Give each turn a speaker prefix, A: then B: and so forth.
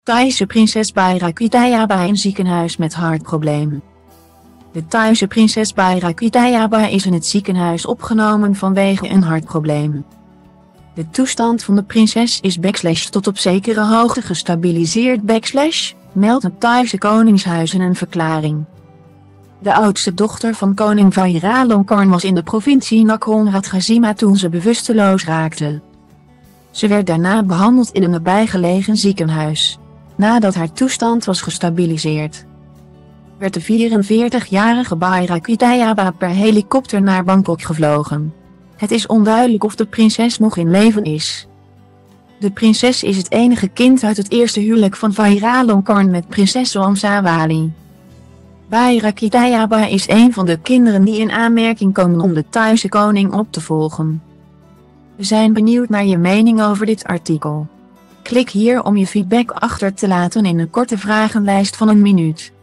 A: Thaise prinses Bairakitayaba in ziekenhuis met hartprobleem. De Thaise prinses Bairakitayaba is in het ziekenhuis opgenomen vanwege een hartprobleem. De toestand van de prinses is tot op zekere hoogte gestabiliseerd meldt het Thaise Koningshuis in een verklaring. De oudste dochter van koning Vajiralongkorn was in de provincie Nakhon Ratchasima toen ze bewusteloos raakte. Ze werd daarna behandeld in een nabijgelegen ziekenhuis. Nadat haar toestand was gestabiliseerd, werd de 44-jarige Bairakitayaba per helikopter naar Bangkok gevlogen. Het is onduidelijk of de prinses nog in leven is. De prinses is het enige kind uit het eerste huwelijk van Vajiralongkorn met prinses Wamsawali. Bairakitayaba is een van de kinderen die in aanmerking komen om de Thaise koning op te volgen. We zijn benieuwd naar je mening over dit artikel. Klik hier om je feedback achter te laten in een korte vragenlijst van 1 minuut.